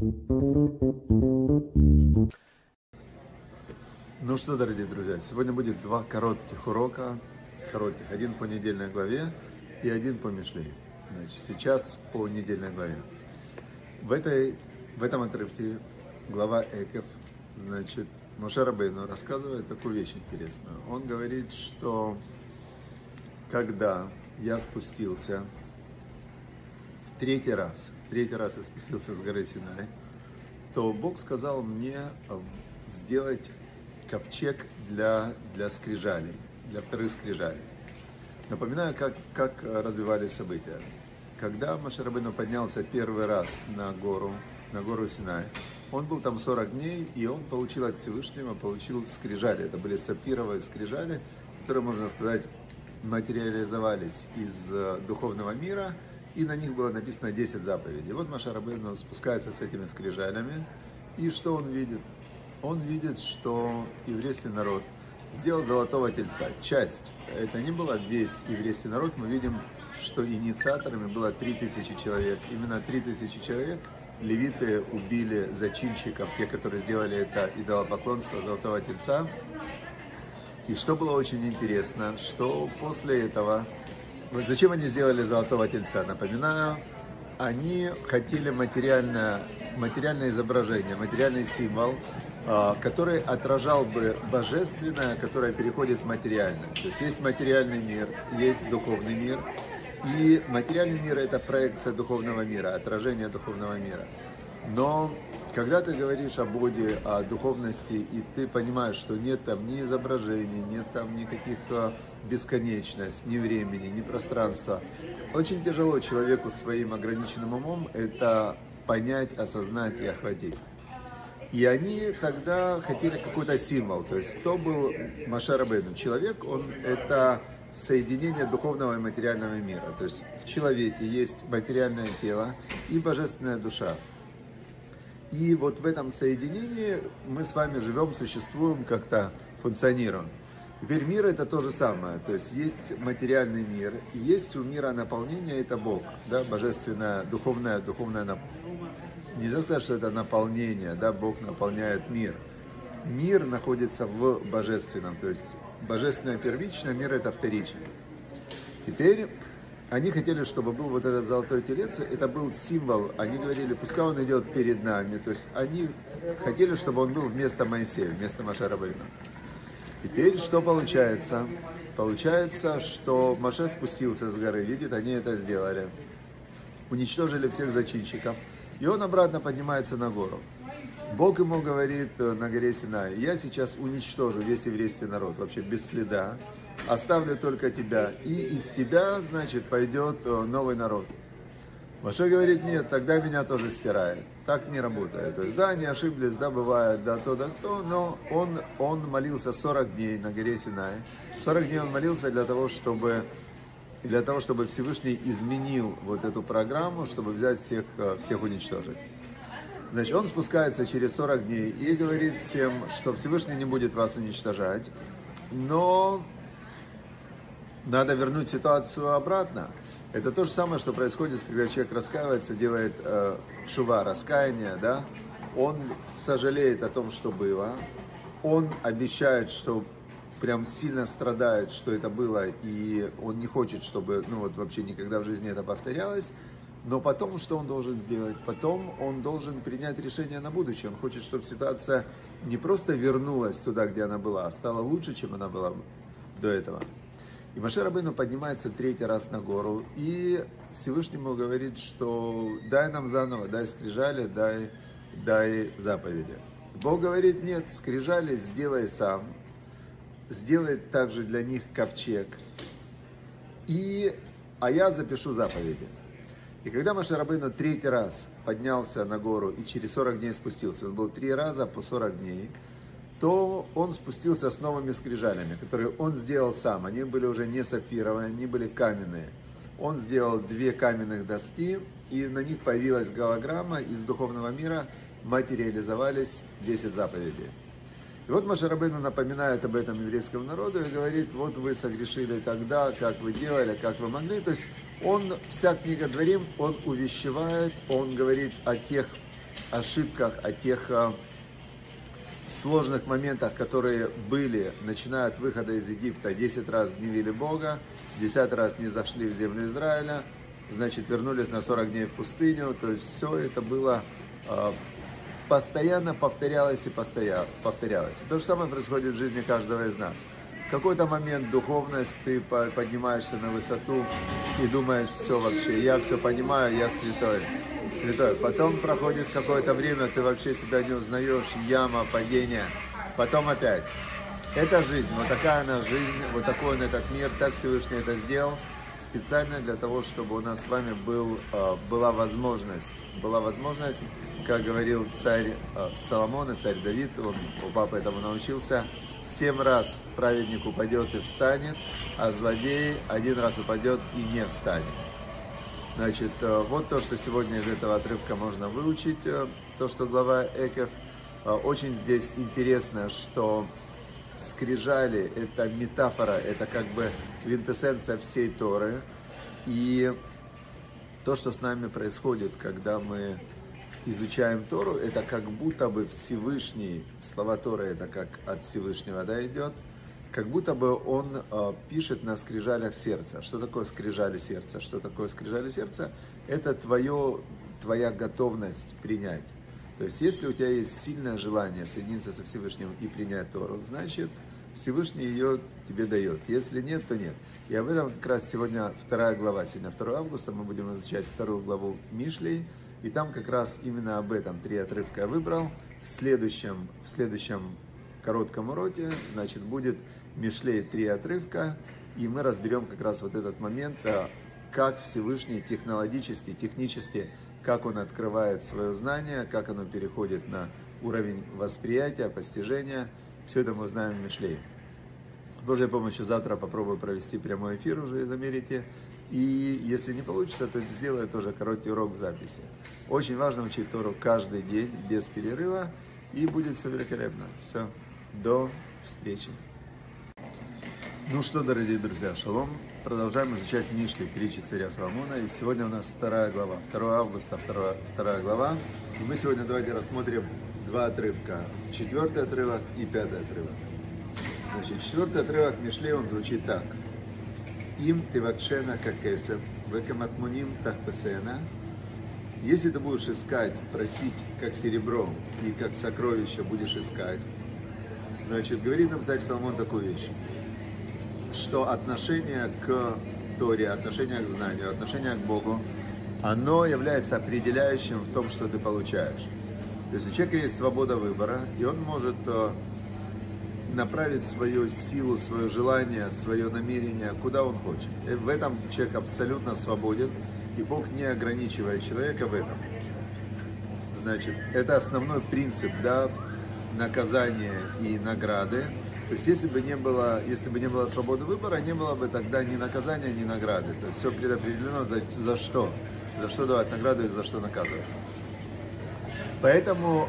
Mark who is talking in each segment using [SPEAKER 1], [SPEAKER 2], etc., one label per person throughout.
[SPEAKER 1] Ну что, дорогие друзья, сегодня будет два коротких урока, один по недельной главе и один по Мишлей. Значит, сейчас по недельной главе. В этом отрывке глава Экев, значит, Моше Рабейну рассказывает такую вещь интересную. Он говорит, что когда я спустился в третий раз я спустился с горы Синай, то Бог сказал мне сделать ковчег для скрижалей, для вторых скрижалей. Напоминаю, как развивались события. Когда Моше Рабейну поднялся первый раз на гору Синай, он был там 40 дней, и он получил от Всевышнего, скрижали. Это были сапфировые скрижали, которые, можно сказать, материализовались из духовного мира, и на них было написано 10 заповедей. Вот Моше Рабейну спускается с этими скрижалями, и что он видит? Он видит, что еврейский народ сделал золотого тельца. Часть, это не было весь еврейский народ, мы видим, что инициаторами было 3000 человек. Именно 3000 человек левиты убили зачинщиков, те, которые сделали это идолопоклонство золотого тельца. И что было очень интересно, что после этого, зачем они сделали золотого тельца? Напоминаю, они хотели материальное изображение, материальный символ, который отражал бы божественное, которое переходит в материальное. То есть материальный мир, есть духовный мир, и материальный мир — это проекция духовного мира, отражение духовного мира. Но когда ты говоришь о Боге, о духовности, и ты понимаешь, что нет там ни изображений, нет там никаких бесконечностей, ни времени, ни пространства, очень тяжело человеку своим ограниченным умом это понять, осознать и охватить. И они тогда хотели какой-то символ, то есть кто был Моше Рабейну? Человек, это соединение духовного и материального мира, то есть в человеке есть материальное тело и божественная душа. И вот в этом соединении мы с вами живем, существуем, как-то функционируем. Теперь мир — это то же самое, то есть есть материальный мир, и есть у мира наполнение — это Бог, да, божественное, духовное наполнение. Нельзя сказать, что это наполнение, да, Бог наполняет мир. Мир находится в божественном, то есть божественное первичное, мир — это вторичное. Теперь они хотели, чтобы был вот этот золотой телец, это был символ, они говорили, пускай он идет перед нами, то есть они хотели, чтобы он был вместо Моисея, вместо Моше Рабейну. Теперь что получается? Получается, что Моше спустился с горы, видит, они это сделали, уничтожили всех зачинщиков, и он обратно поднимается на гору. Бог ему говорит на горе Синай: я сейчас уничтожу весь еврейский народ, вообще без следа, оставлю только тебя, и из тебя, значит, пойдет новый народ. Моше говорит: нет, тогда меня тоже стирает. Так не работает. То есть, да, они ошиблись, да, бывает, да, то, но он молился 40 дней на горе Синай. 40 дней он молился для того, чтобы Всевышний изменил вот эту программу, чтобы взять всех уничтожить. Значит, он спускается через 40 дней и говорит всем, что Всевышний не будет вас уничтожать, но надо вернуть ситуацию обратно. Это то же самое, что происходит, когда человек раскаивается, делает тшува, раскаяние, да? Он сожалеет о том, что было, он обещает, что прям сильно страдает, что это было, и он не хочет, чтобы, вообще никогда в жизни это повторялось. Но потом что он должен сделать? Потом он должен принять решение на будущее. Он хочет, чтобы ситуация не просто вернулась туда, где она была, а стала лучше, чем она была до этого. И Моше Рабейну поднимается третий раз на гору, и Всевышнему говорит, что дай нам заново, дай скрижали, дай заповеди. Бог говорит: нет, скрижали сделай сам, сделай также для них ковчег, а я запишу заповеди. И когда Моше Рабейну третий раз поднялся на гору и через 40 дней спустился, он был 3 раза по 40 дней, то он спустился с новыми скрижалями, которые он сделал сам. Они были уже не сапфировые, они были каменные. Он сделал 2 каменных доски, и на них появилась голограмма из духовного мира, материализовались 10 заповедей. И вот Моше Рабейну напоминает об этом еврейскому народу и говорит: вот вы согрешили тогда, как вы делали, как вы могли. То есть вся книга Дворим, он увещевает, он говорит о тех ошибках, о тех сложных моментах, которые были, начиная от выхода из Египта. 10 раз гневили Бога, 10 раз не зашли в землю Израиля, значит, вернулись на 40 дней в пустыню. То есть все это было постоянно повторялось и повторялось. И то же самое происходит в жизни каждого из нас. В какой-то момент духовность, ты поднимаешься на высоту и думаешь, все вообще, я все понимаю, я святой. Потом проходит какое-то время, ты вообще себя не узнаешь, яма, падение, потом опять. Это жизнь, вот такая она жизнь, вот такой он этот мир, так Всевышний это сделал, специально для того, чтобы у нас с вами была возможность, как говорил царь Соломон и царь Давид, у папы этому научился, 7 раз праведник упадет и встанет, а злодей 1 раз упадет и не встанет. Значит, вот то, что сегодня из этого отрывка можно выучить, то, что глава Экев. Очень здесь интересно, что скрижали – это метафора, это как бы квинтэссенция всей Торы. И то, что с нами происходит, когда мы изучаем Тору, это как будто бы Всевышний, слова Торы это как от Всевышнего, да, идет, как будто бы он пишет на скрижалях сердца. Что такое скрижали сердца? Что такое скрижали сердца? Это твоя готовность принять. То есть, если у тебя есть сильное желание соединиться со Всевышним и принять Тору, значит, Всевышний ее тебе дает. Если нет, то нет. И об этом как раз сегодня 2 глава. Сегодня 2 августа мы будем изучать 2 главу Мишлей. И там как раз именно об этом 3 отрывка я выбрал. В следующем коротком уроке, значит, будет Мишлей 3 отрывка. И мы разберем как раз вот этот момент, как Всевышний технически, как он открывает свое знание, как оно переходит на уровень восприятия, постижения. Все это мы узнаем в Мишлее. С Божьей помощью завтра попробую провести прямой эфир уже из Америки. И если не получится, то сделаю тоже короткий урок в записи. Очень важно учить Тору каждый день, без перерыва, и будет все великолепно. Все, до встречи. Ну что, дорогие друзья, шалом. Продолжаем изучать Мишли, притчи царя Соломона. И сегодня у нас 2 глава, 2 августа, 2 глава. И мы сегодня давайте рассмотрим 2 отрывка. 4 отрывок и 5 отрывок. Значит, 4 отрывок Мишлей, он звучит так. Им тивакшена какесев, векаматмуним тахпесена. Если ты будешь искать, просить, как серебро, и как сокровище будешь искать, значит, говорит нам царь Соломон такую вещь, что отношение к Торе, отношение к знанию, отношение к Богу, оно является определяющим в том, что ты получаешь. То есть у человека есть свобода выбора, и он может направить свою силу, свое желание, свое намерение, куда он хочет. И в этом человек абсолютно свободен, и Бог не ограничивает человека в этом. Значит, это основной принцип, да, наказания и награды. То есть, если бы не было свободы выбора, не было бы тогда ни наказания, ни награды. То есть, все предопределено за что. За что давать награду и за что наказывать. Поэтому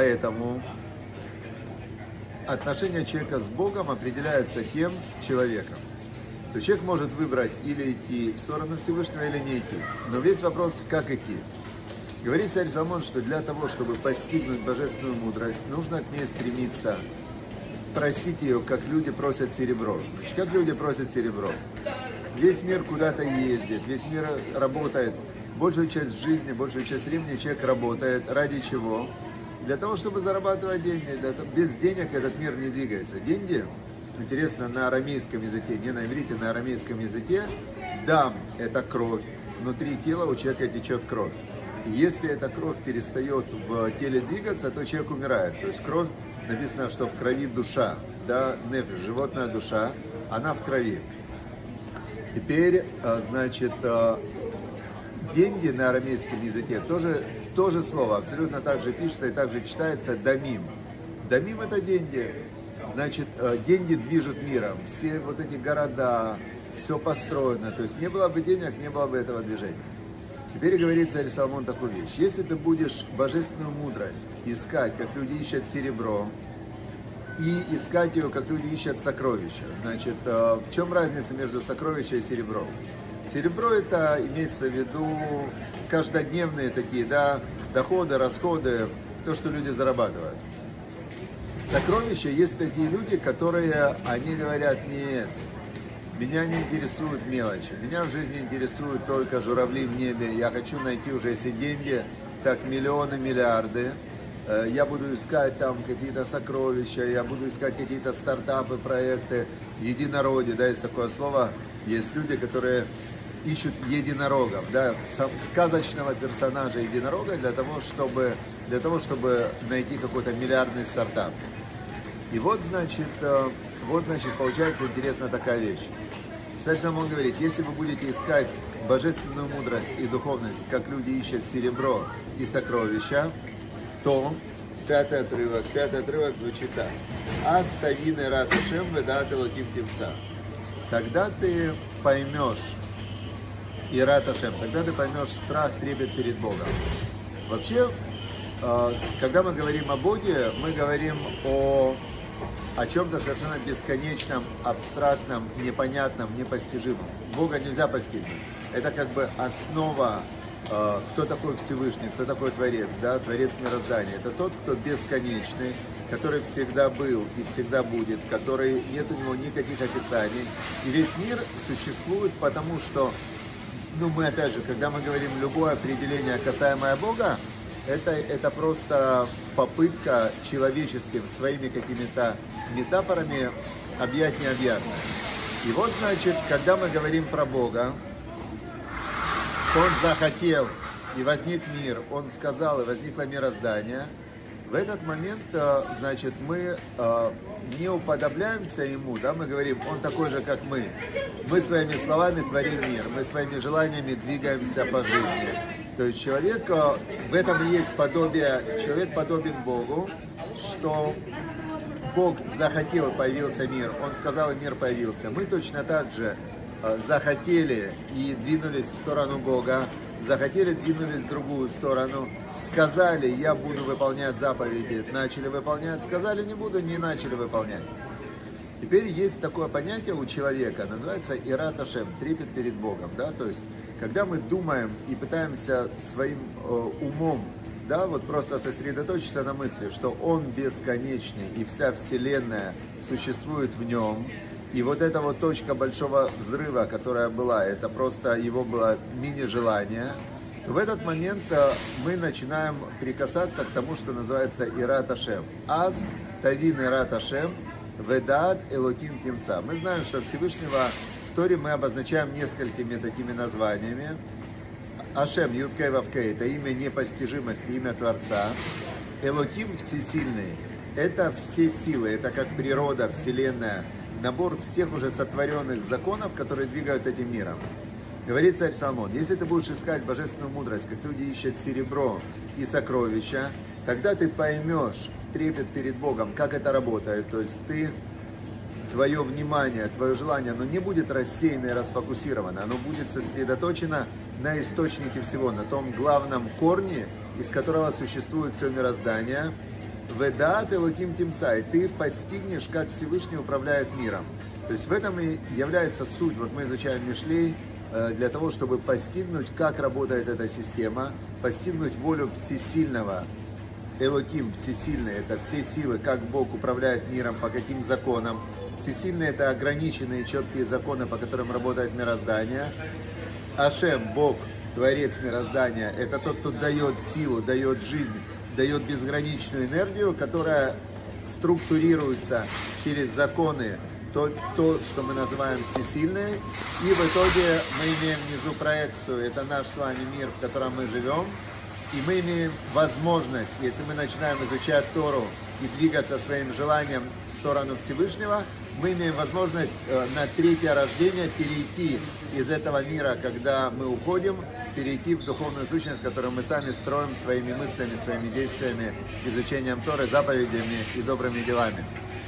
[SPEAKER 1] отношение человека с Богом определяется тем человеком. То есть человек может выбрать или идти в сторону Всевышнего, или не идти. Но весь вопрос, как идти. Говорит царь Соломон, что для того, чтобы постигнуть божественную мудрость, нужно к ней стремиться, просить ее, как люди просят серебро. Значит, как люди просят серебро? Весь мир куда-то ездит, весь мир работает. Большую часть жизни, большую часть времени человек работает. Ради чего? Для того, чтобы зарабатывать деньги. Без денег этот мир не двигается. Деньги, интересно, на арамейском языке, не на иврите, на арамейском языке, дам – это кровь. Внутри тела у человека течет кровь. И если эта кровь перестает в теле двигаться, то человек умирает. То есть кровь, написано, что в крови душа, да, нефиш, животная душа, она в крови. Теперь, значит, деньги на арамейском языке тоже слово, абсолютно так же пишется и так же читается дамим. Дамим – это деньги. Значит, деньги движут миром. Все вот эти города, все построено. То есть не было бы денег, не было бы этого движения. Теперь говорит царь Соломон такую вещь. Если ты будешь божественную мудрость искать, как люди ищут серебро, и искать ее, как люди ищут сокровища, значит, в чем разница между сокровищем и серебром? Серебро это имеется в виду каждодневные такие, да, доходы, расходы, то, что люди зарабатывают. Сокровища, есть такие люди, которые, они говорят: нет, меня не интересуют мелочи, меня в жизни интересуют только журавли в небе, я хочу найти уже, если деньги, так миллионы, миллиарды, я буду искать там какие-то сокровища, я буду искать какие-то стартапы, проекты, единороги, да, есть такое слово, есть люди, которые ищут единорогов, да, сказочного персонажа единорога для того, чтобы найти какой-то миллиардный стартап. И вот, значит, получается интересная такая вещь. Царь Соломон говорит: если вы будете искать божественную мудрость и духовность, как люди ищут серебро и сокровища, то пятый отрывок звучит так: «Аз тавин ират Ашем ведаат элоким тимца». Тогда ты поймешь ират Ашем, тогда ты поймешь страх, трепет перед Богом. Вообще, когда мы говорим о Боге, мы говорим о чем-то совершенно бесконечном, абстрактном, непонятном, непостижимом. Бога нельзя постигнуть. Это как бы основа, кто такой Всевышний, кто такой Творец, да, Творец мироздания. Это тот, кто бесконечный, который всегда был и всегда будет, который нет у него никаких описаний. И весь мир существует потому, что, мы опять же, когда мы говорим любое определение, касаемое Бога, это просто попытка человеческим своими какими-то метафорами объять необъятное. И вот, значит, когда мы говорим про Бога, Он захотел, и возник мир, Он сказал, и возникло мироздание, в этот момент, значит, мы не уподобляемся Ему, да, мы говорим: Он такой же, как мы. Мы своими словами творим мир, мы своими желаниями двигаемся по жизни. То есть человек, в этом и есть подобие, человек подобен Богу, что Бог захотел, появился мир, Он сказал, и мир появился. Мы точно так же захотели и двинулись в сторону Бога, захотели, двинулись в другую сторону, сказали: я буду выполнять заповеди, начали выполнять, сказали: не буду, не начали выполнять. Теперь есть такое понятие у человека, называется ират Ашем, трепет перед Богом, да, то есть, когда мы думаем и пытаемся своим умом, да, вот просто сосредоточиться на мысли, что Он бесконечный и вся Вселенная существует в Нем, и вот эта вот точка большого взрыва, которая была, это просто его было мини-желание, то в этот момент мы начинаем прикасаться к тому, что называется ират Ашем. Аз тавин ират Ашем ведаат элоким тимца. Мы знаем, что Всевышнего в Торе мы обозначаем несколькими такими названиями. Ашем, Юд-Кей Вав-Кей, это имя непостижимости, имя Творца. Элоким, всесильный, это все силы, это как природа, Вселенная, набор всех уже сотворенных законов, которые двигают этим миром. Говорит царь Соломон: если ты будешь искать божественную мудрость, как люди ищут серебро и сокровища, тогда ты поймешь трепет перед Богом, как это работает. То есть твое внимание, твое желание, оно не будет рассеяно и расфокусировано, оно будет сосредоточено на источнике всего, на том главном корне, из которого существует все мироздание. Ведаат элоким тимца, и ты постигнешь, как Всевышний управляет миром. То есть в этом и является суть. Вот мы изучаем Мишлей для того, чтобы постигнуть, как работает эта система, постигнуть волю всесильного. Элоким, всесильный, это все силы, как Бог управляет миром, по каким законам. Всесильный — это ограниченные, четкие законы, по которым работает мироздание. Ашем, Бог, Творец мироздания, это тот, кто дает силу, дает жизнь, дает безграничную энергию, которая структурируется через законы, то, что мы называем всесильной. И в итоге мы имеем внизу проекцию, это наш с вами мир, в котором мы живем. И мы имеем возможность, если мы начинаем изучать Тору и двигаться своим желанием в сторону Всевышнего, мы имеем возможность на третье рождение перейти из этого мира, когда мы уходим, перейти в духовную сущность, которую мы сами строим своими мыслями, своими действиями, изучением Торы, заповедями и добрыми делами.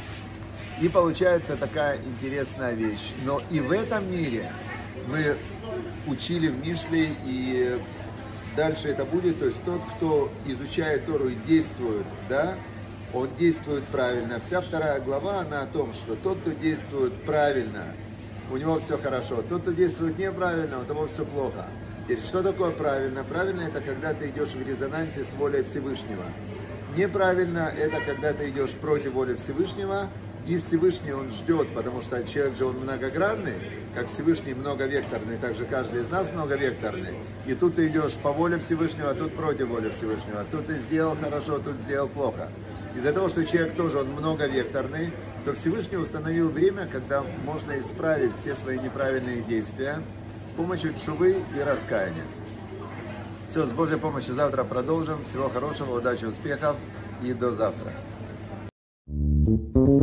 [SPEAKER 1] И получается такая интересная вещь. Но и в этом мире мы учили в Мишле, и дальше это будет, то есть тот, кто изучает Тору и действует, да, он действует правильно. Вся 2 глава, она о том, что тот, кто действует правильно у него все хорошо. Тот, кто действует неправильно, у того все плохо. Теперь, что такое правильно? Правильно это когда ты идешь в резонансе с волей Всевышнего. Неправильно это когда ты идешь против воли Всевышнего, и Всевышний он ждет, потому что человек же он многогранный, как Всевышний многовекторный, так же каждый из нас многовекторный. И тут ты идешь по воле Всевышнего, а тут против воли Всевышнего. Тут ты сделал хорошо, тут сделал плохо. Из-за того, что человек тоже он многовекторный, то Всевышний установил время, когда можно исправить все свои неправильные действия с помощью тшувы и раскаяния. Все, с Божьей помощью завтра продолжим. Всего хорошего, удачи, успехов и до завтра.